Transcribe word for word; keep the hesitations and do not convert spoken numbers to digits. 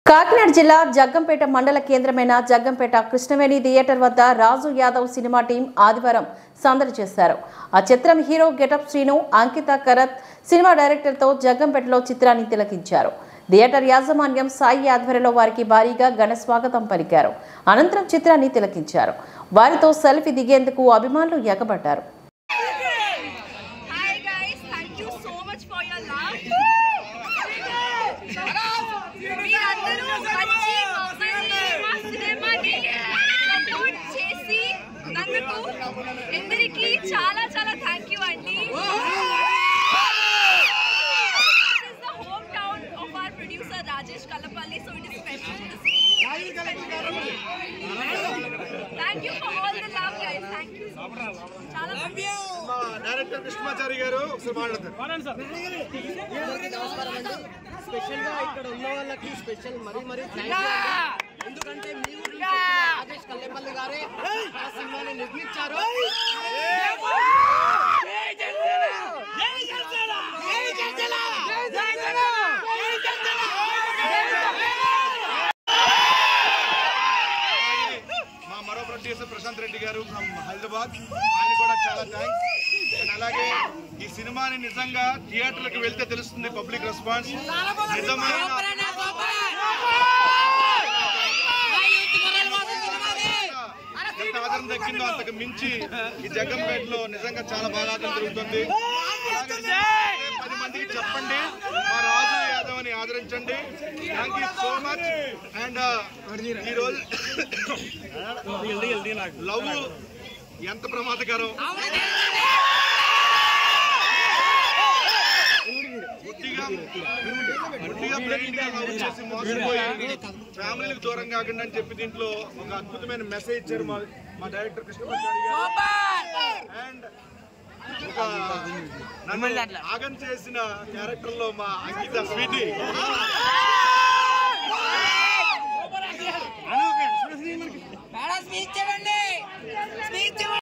కాకినాడ జిల్లా జగ్గంపేట మండల కేంద్రమైన జగ్గంపేట కృష్ణవేణి థియేటర్ వద్ద రాజు యాదవ్ సినిమా టీం ఆదివారం సందడి చేశారు. ఆ చిత్రం hero getup Srinu, Ankita Karat cinema డైరెక్టర్తో జగ్గంపేటలో చిత్రాన్ని తిలకించారు. థియేటర్ యాజమాన్యం సాయి ఆధ్వర్యంలో వారికి భారీగా ఘన స్వాగతం పలికారు. అనంతరం చిత్రాన్ని తిలకించారు. వారితో సెల్ఫీ దిగేందుకు అభిమానులు ఎగబడ్డారు. ఎందరికీ చాలా చాలా థ్యాంక్ యూ అండి. Home town of our producer Rajesh Kallapalli, so it is special to see. Thank you for all the love guys. Thank you so much. చాలా లవ్ యూ. మా డైరెక్టర్ కృష్ణమాచారి గారు ఒకసారి మాట్లాడతారు. స్పెషల్ గా ఇక్కడ ఉన్న వాళ్ళకి స్పెషల్ మరీ మరీ థ్యాంక్స్. ఎందుకంటే మీ గురించి రాజేష్ కల్లపల్లి గారే ఆ సినిమాని నిర్మించారు. మా మరో ప్రొడ్యూసర్ ప్రశాంత్ రెడ్డి గారు ఫ్రమ్ హైదరాబాద్, ఆయన కూడా చాలా థ్యాంక్స్. అండ్ అలాగే ఈ సినిమాని నిజంగా థియేటర్లకు వెళ్తే తెలుస్తుంది పబ్లిక్ రెస్పాన్స్. నిజమైన ఎంత ఆదరణ దక్కిందో అంతకు మించి ఈ జగ్గంపేటలో నిజంగా చాలా బాగా ఆదరణ జరుగుతుంది. పది మందికి చెప్పండి, మా రాజు యాదవ్ అని ఆదరించండి. Thank you so much. And ఈ రోజు లవ్ ఎంత ప్రమాదకరం, గుడ్డిగా గుడ్డిగా బ్లైండ్ గా లవ్ చేసి మోసపోయి ఫ్యామిలీకి దూరం కాకుండా అని చెప్పి దీంట్లో ఒక అద్భుతమైన మెసేజ్ ఇచ్చారు మా మా డైరెక్టర్ కృష్ణమాచారి గారు. అండ్ ఒక నన్ను ఆగం చేసిన క్యారెక్టర్ లో మా అంకిత స్వీటీ